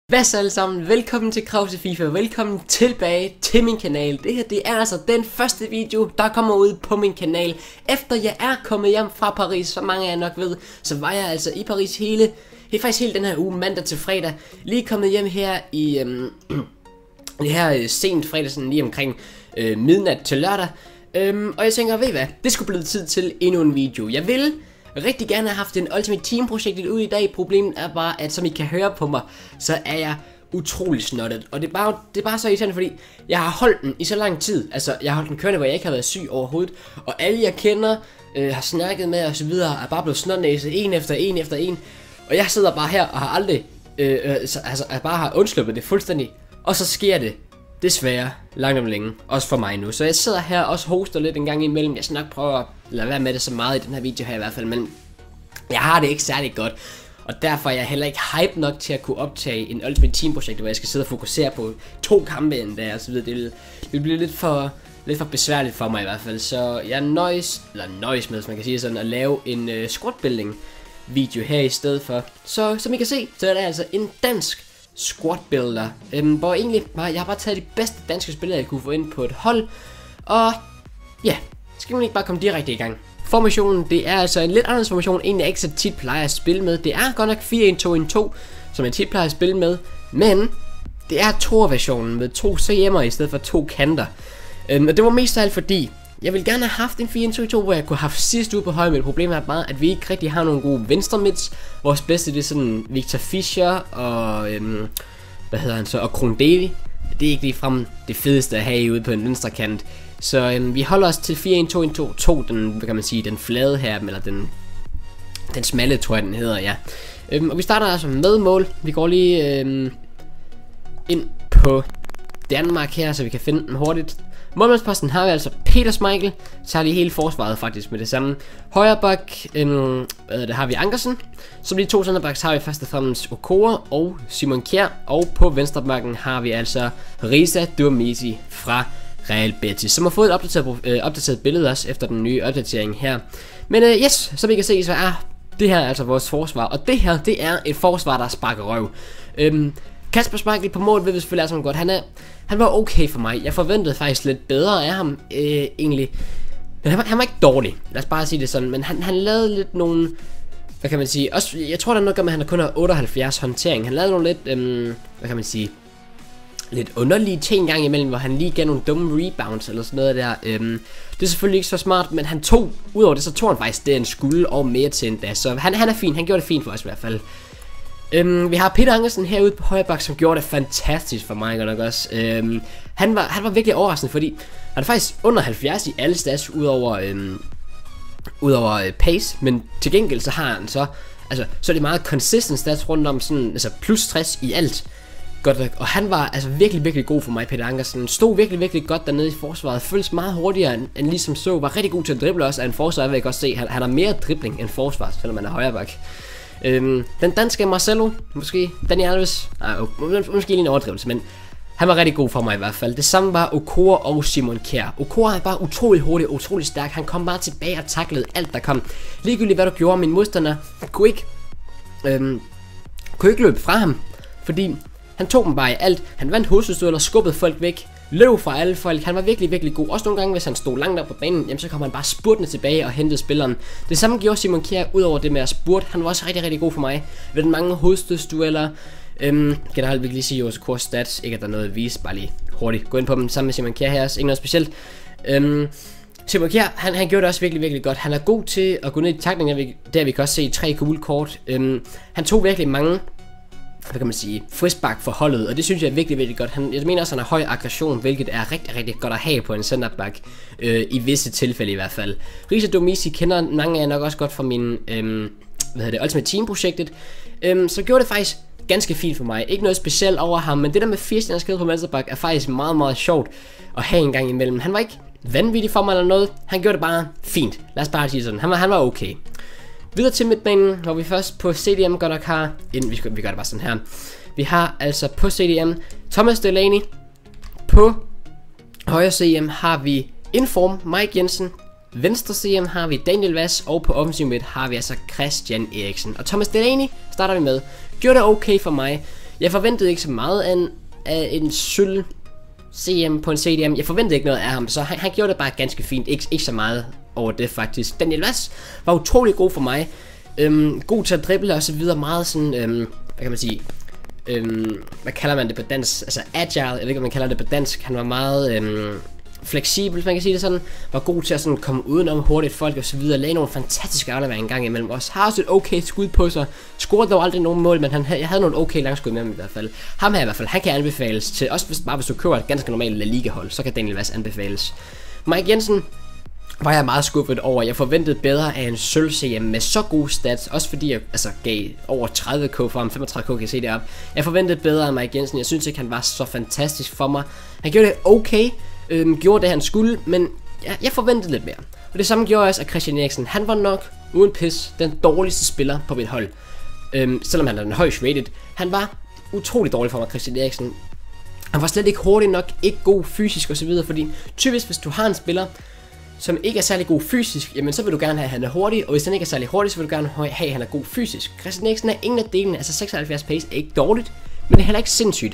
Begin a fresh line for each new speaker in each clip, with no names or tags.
Hvad så alle sammen, velkommen til Krause FIFA, velkommen tilbage til min kanal. Det her det er altså den første video, der kommer ud på min kanal, efter jeg er kommet hjem fra Paris. Så mange af jer nok ved, så var jeg altså i Paris faktisk hele den her uge, mandag til fredag. Lige kommet hjem her i sent fredag, sådan lige omkring midnat til lørdag. Og jeg tænker, ved I hvad, det skulle blive tid til endnu en video. Jeg vil rigtig gerne have haft en Ultimate Team projektet ud i dag. Problemet er bare, at som I kan høre på mig, så er jeg utrolig snottet. Og det er bare så irriterende, fordi jeg har holdt den i så lang tid. Altså, jeg har holdt den kørende, hvor jeg ikke har været syg overhovedet. Og alle jeg kender, har snakket med og så videre, er bare blevet snotnæse en efter en. Og jeg sidder bare her og har aldrig, jeg bare har undsluppet det fuldstændig. Og så sker det desværre langt om længe, også for mig nu. Så jeg sidder her og også hoster lidt en gang imellem. Jeg skal nok prøve at lade være med det så meget i den her video her i hvert fald, men jeg har det ikke særlig godt. Og derfor er jeg heller ikke hype nok til at kunne optage en Ultimate Team projekt, hvor jeg skal sidde og fokusere på 2 kampe endda og så videre. Det vil blive lidt for besværligt for mig i hvert fald. Så jeg nøjes med, hvis man kan sige sådan, at lave en squad building video her i stedet for. Så som I kan se, så er det altså en dansk squad builder, hvor egentlig jeg har bare taget de bedste danske spillere, jeg kunne få ind på et hold. Og ja, skal man ikke bare komme direkte i gang. Formationen, det er altså en lidt anderledes formation, en jeg ikke så tit plejer at spille med. Det er godt nok 4-1-2-1-2, som jeg tit plejer at spille med, men det er Thor-versionen med 2 CM'er i stedet for 2 kanter. Og det var mest af alt fordi, jeg ville gerne have haft en 4-1-2-1-2, hvor jeg kunne have haft sidst ude på højre midt. Problemet er bare, at vi ikke rigtig har nogle gode venstre mids. Vores bedste, det er sådan Victor Fischer og, og Krondeli. Det er ikke ligefrem det fedeste at have ude på en venstre kant. Så vi holder os til 4-1-2-1-2, den, kan man sige, den flade her, eller den smalle, tror jeg den hedder, ja. Og vi starter altså med mål. Vi går lige ind på Danmark her, så vi kan finde den hurtigt. Målmandsposten har vi altså Peter Schmeichel, så har lige hele forsvaret faktisk med det samme. Højre bak, der har vi Ankersen. Som de 2 centerbacks har vi først og fremmest Okora og Simon Kjær. Og på venstre bakken har vi altså Risa Durmisi fra Real Betis, som har fået et opdateret billede også efter den nye opdatering her. Men yes, som I kan se, så er det her altså vores forsvar. Og det her, det er et forsvar, der sparker røv. Kasper Schmeichel på mål ved vi selvfølgelig altså godt. Han var okay for mig. Jeg forventede faktisk lidt bedre af ham egentlig. Men han var ikke dårlig. Lad os bare sige det sådan. Men han lavede lidt nogle, hvad kan man sige, også, jeg tror der er noget med, at han kun har 78 håndtering. Han lavede nogle lidt, hvad kan man sige, lidt underlige ting en gang imellem, hvor han lige gav nogle dumme rebounds eller sådan noget der. Det er selvfølgelig ikke så smart, men han tog, udover det, så tog han faktisk det, han skulle, og mere til endda. Så han er fin. Han gjorde det fint for os i hvert fald. Vi har Peter Ankersen herude på højre bak, som gjorde det fantastisk for mig godt nok også. Han var virkelig overraskende, fordi han er faktisk under 70 i alle stats, udover pace, men til gengæld så har han så er det meget consistent stats rundt om, sådan, altså plus 60 i alt. Godt nok. Og han var altså virkelig god for mig, Peter Ankersen. Stod virkelig godt dernede i forsvaret. Føltes meget hurtigere end ligesom så. Var rigtig god til at drible også af en forsvar. Jeg vil godt se, han har mere dribling end forsvar, selvom man er højre bak. Den danske Marcelo, måske Daniel Alves, måske lige en overdrivelse, men han var rigtig god for mig i hvert fald. Det samme var Okora og Simon Kjær. Okora er bare utrolig hurtig, utrolig stærk. Han kom bare tilbage og taklede alt der kom. Ligegyldigt hvad du gjorde, min modstander kunne ikke løbe fra ham, fordi han tog dem bare i alt. Han vandt hovedstødstueller, skubbede folk væk, løb fra alle folk. Han var virkelig god. Også nogle gange, hvis han stod langt op på banen, jamen, så kom han bare spurtende tilbage og hentede spilleren. Det samme gjorde Simon Kjær, udover det med at spurte. Han var også rigtig god for mig. Ved den mange hovedstødstueller. Generelt vil jeg lige sige, at vores stats, ikke at der er noget at vise, bare lige hurtigt. Gå ind på dem sammen med Simon Kjær her også, ikke noget specielt. Simon Kjær, han gjorde det også virkelig godt. Han er god til at gå ned i taklinger, der vi kan også se 3 gule kort. Han tog virkelig mange, hvad kan man sige, frisbak for holdet, og det synes jeg er virkelig godt. Jeg mener også, han har høj aggression, hvilket er rigtig godt at have på en centerback, i visse tilfælde i hvert fald. Risa Durmisi kender mange af jer nok også godt fra min, Ultimate Team projektet, så gjorde det faktisk ganske fint for mig. Ikke noget specielt over ham, men det der med 4 stjerner skade på venstreback er faktisk meget sjovt at have en gang imellem. Han var ikke vanvittig for mig eller noget, han gjorde det bare fint. Lad os bare sige sådan, han var okay. Videre til midtbanen, hvor vi først på CDM godt nok har, vi gør det bare sådan her. Vi har altså på CDM Thomas Delaney. På højre CM har vi Inform Mike Jensen. Venstre CM har vi Daniel Vass, og på offensiv midt har vi altså Christian Eriksen. Og Thomas Delaney starter vi med. Gjorde det okay for mig. Jeg forventede ikke så meget af en sølv CM på en CDM. Jeg forventede ikke noget af ham, så han gjorde det bare ganske fint. Ikke så meget over det faktisk. Daniel Vaz var utrolig god for mig. God til at drible og så videre. Meget sådan, hvad kan man sige, hvad kalder man det på dansk? Altså agile, jeg ved ikke om man kalder det på dansk. Han var meget fleksibel, hvis man kan sige det sådan. Var god til at sådan komme udenom hurtigt folk og så videre. Lagde nogle fantastiske afleveringer en gang imellem os. Har også et okay skud på sig. Scorede dog aldrig nogen mål, men jeg havde nogle okay langskud med ham i hvert fald. Ham her i hvert fald, han kan anbefales til, også hvis du køber et ganske normalt La Liga hold, så kan Daniel Vaz anbefales. Mike Jensen var jeg meget skuffet over. Jeg forventede bedre af en sølv CM med så gode stats, også fordi jeg gav over 30k for ham, 35k kan jeg se det op. Jeg forventede bedre af Mike Jensen. Jeg synes ikke han var så fantastisk for mig. Han gjorde det okay, gjorde det han skulle, men jeg forventede lidt mere. Og det samme gjorde jeg også af Christian Eriksen. Han var nok uden pis den dårligste spiller på mit hold, selvom han er den højst rated. Han var utrolig dårlig for mig, Christian Eriksen. Han var slet ikke hurtig nok, ikke god fysisk osv. Fordi typisk hvis du har en spiller som ikke er særlig god fysisk, jamen så vil du gerne have, at han er hurtig, og hvis han ikke er særlig hurtig, så vil du gerne have, at han er god fysisk. Christian Eriksen er ingen af delene, altså 76 pace er ikke dårligt, men det er heller ikke sindssygt.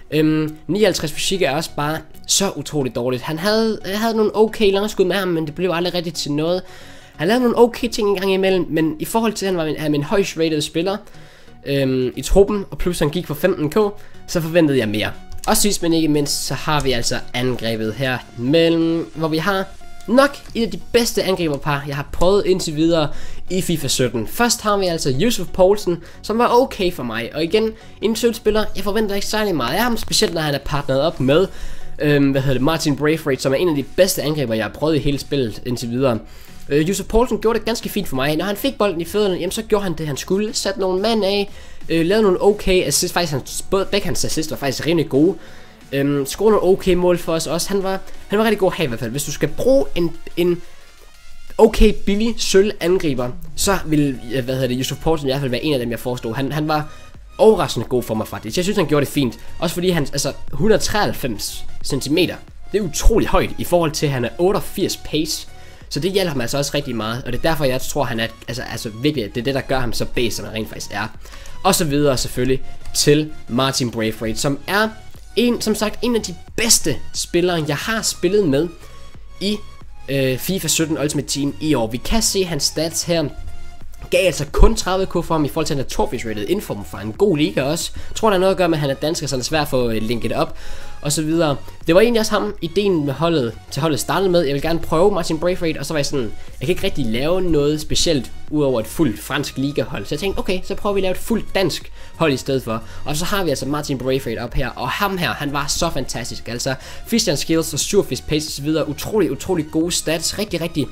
59 fysik er også bare så utroligt dårligt. Han havde nogle okay langskud med ham, men det blev aldrig rigtigt til noget. Han lavede nogle okay ting en gang imellem, men i forhold til, at han var en højst rated spiller i truppen, og plus han gik for 15k, så forventede jeg mere. Og sidst men ikke mindst, så har vi altså angrebet her mellem, hvor vi har nok et af de bedste angriberpar, jeg har prøvet indtil videre i FIFA 17. Først har vi altså Yusuf Poulsen, som var okay for mig. Og igen, en spiller, jeg forventer ikke særlig meget af ham, specielt når han er partneret op med Martin Braithwaite, som er en af de bedste angriber, jeg har prøvet i hele spillet indtil videre. Yusuf Poulsen gjorde det ganske fint for mig. Når han fik bolden i fødderne, jamen så gjorde han det han skulle. Satte nogle mand af, lavede nogle okay assist. Faktisk begge hans assist var faktisk rimelig gode. Scorede nogle okay mål for os også. Han var rigtig god her i hvert fald. Hvis du skal bruge en okay billig sølv angriber, så vil Yusuf Poulsen i hvert fald være en af dem jeg forestod. Han var overraskende god for mig faktisk. Jeg synes han gjorde det fint. Også fordi han 193 cm. Det er utrolig højt i forhold til at han er 88 pace. Så det hjælper ham altså også rigtig meget. Og det er derfor jeg tror han er virkelig det er det der gør ham så bedst som han rent faktisk er. Og så videre selvfølgelig til Martin Braithwaite, som er som sagt en af de bedste spillere jeg har spillet med i FIFA 17 Ultimate Team i år. Vi kan se hans stats her. Gav altså kun 30k for ham i forhold til, at han er trophies rated inform for en god liga også. Jeg tror der er noget at gøre med, at han er dansker, så det er svært at få linket op og så videre. Det var egentlig også ham, ideen med holdet startede med. Jeg vil gerne prøve Martin Braithwaite, og så var jeg sådan, jeg kan ikke rigtig lave noget specielt udover et fuldt fransk ligahold. Så jeg tænkte, okay, så prøver vi at lave et fuldt dansk hold i stedet for. Og så har vi altså Martin Braithwaite op her, og ham her, han var så fantastisk. Altså, Fischer skills og surface pace og så videre, utrolig gode stats, rigtig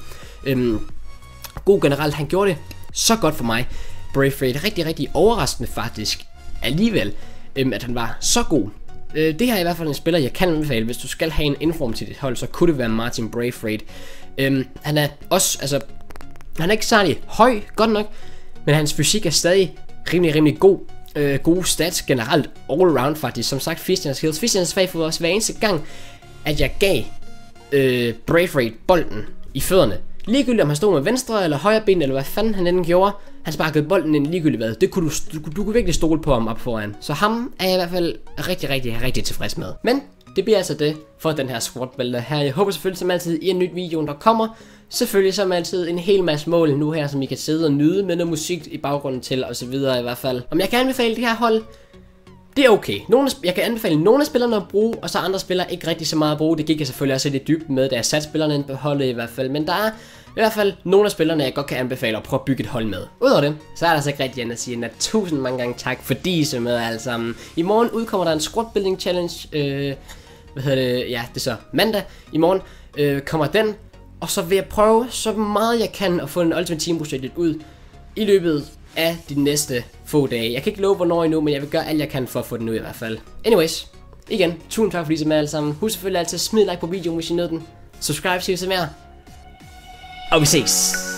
god generelt. Han gjorde det så godt for mig. Braithwaite, rigtig overraskende faktisk alligevel, at han var så god. Det her er i hvert fald en spiller jeg kan anbefale. Hvis du skal have en inform til dit hold, så kunne det være Martin Braithwaite. Han er også, han er ikke særlig høj, godt nok, men hans fysik er stadig rimelig god. Gode stats generelt, all around faktisk. Som sagt, Fischer skills. Fischer svag for os hver eneste gang, at jeg gav Braithwaite bolden i fødderne. Ligegyldigt om han stod med venstre eller højre ben, eller hvad fanden han end gjorde, han sparkede bolden ind ligegyldigt hvad. Det kunne du kunne virkelig stole på ham op foran. Så ham er jeg i hvert fald rigtig tilfreds med. Men det bliver altså det for den her squad builder her. Jeg håber selvfølgelig som altid i en ny video, der kommer. Selvfølgelig som altid en hel masse mål nu her, som I kan sidde og nyde med noget musik i baggrunden til og så videre i hvert fald. Om jeg kan anbefale det her hold, det er okay. Jeg kan anbefale nogle af spillerne at bruge, og så andre spillere ikke rigtig så meget at bruge. Det gik jeg selvfølgelig også lidt dybt med, da jeg satte spillerne ind på holdet i hvert fald. Men der er i hvert fald nogle af spillerne, jeg godt kan anbefale at prøve at bygge et hold med. Udover det, så er der altså ikke rigtig andet at sige end at tusind mange gange tak, fordi I så med alle sammen. I morgen udkommer der en squad building challenge. Ja, det er så mandag. I morgen kommer den. Og så vil jeg prøve så meget jeg kan at få en Ultimate Team projektet ud i løbet af de næste få dage. Jeg kan ikke love hvornår endnu, men jeg vil gøre alt jeg kan for at få den ud i hvert fald. Anyways, igen, tusind tak fordi I så med alle sammen. Husk selvfølgelig altid at smide like på videoen, hvis I nød den. Subscribe, hvis I vil se mere. Og vi ses!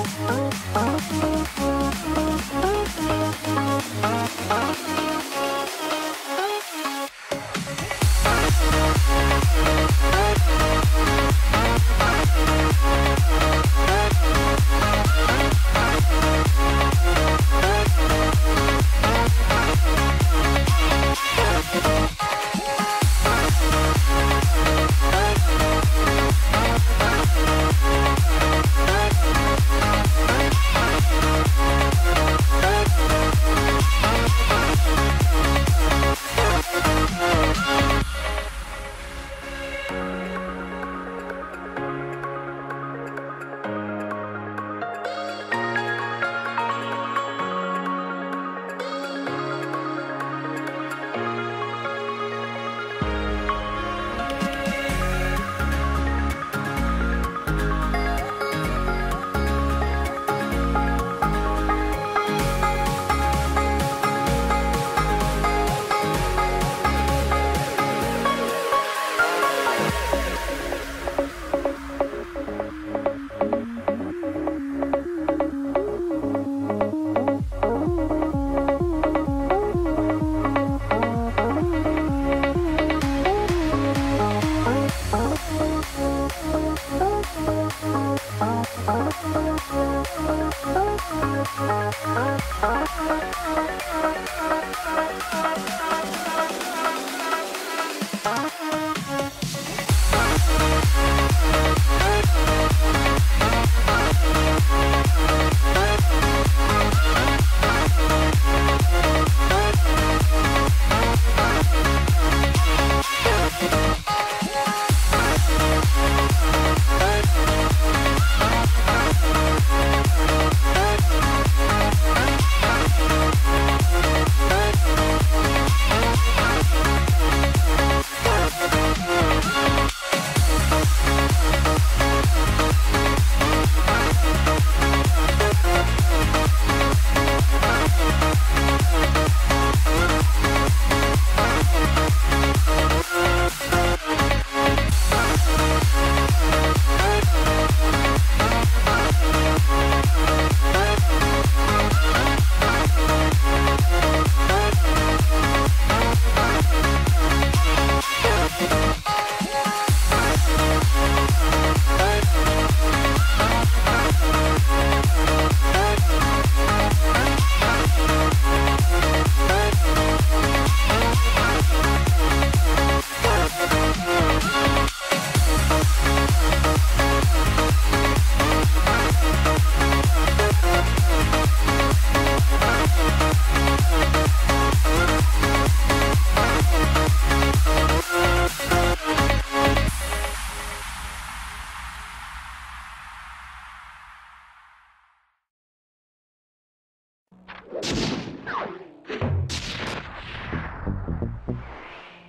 You